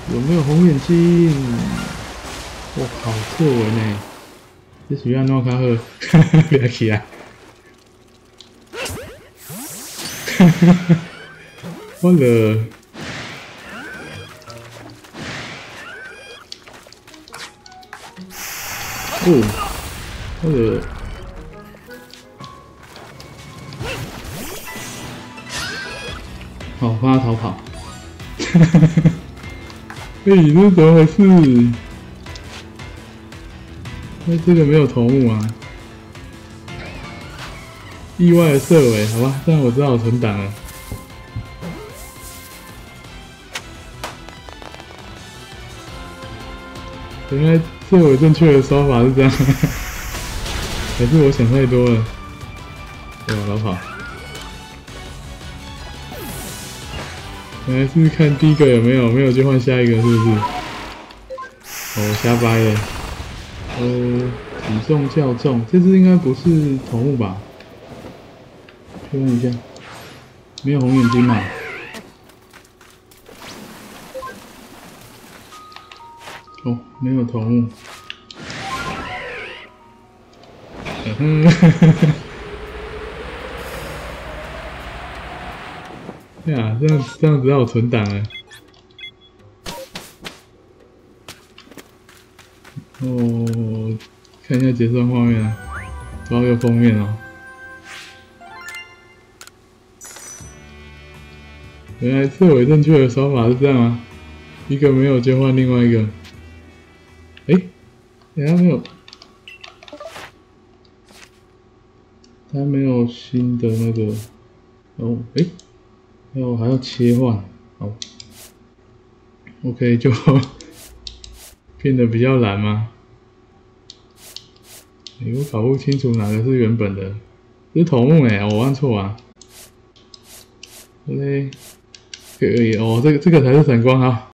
有没有红眼睛？我靠，错尾呢！这是要弄较好，不要起来！我了，哦，我了，好，帮他逃跑。哎、这怎么回事？那这个没有头目啊？意外的射尾，好吧，这样我知道我存档了。原来射尾正确的手法是这样，还是我想太多了？对吧，老跑？原来是看第一个有没有，没有就换下一个，是不是？哦，瞎掰了。体重较重，这只应该不是头目吧？确认一下，没有红眼睛嘛？哦，没有头目。呀，这样子让我存档了。哦，看一下结算画面啊，抓个封面哦。原来射尾正确的手法是这样啊，一个没有就换另外一个。他没有，他没有新的那个。哦，还要切换。好 ，OK 就变得比较难吗？我搞不清楚哪个是原本的，这是头目我按错啊。OK， 可以哦，这个才是闪光啊。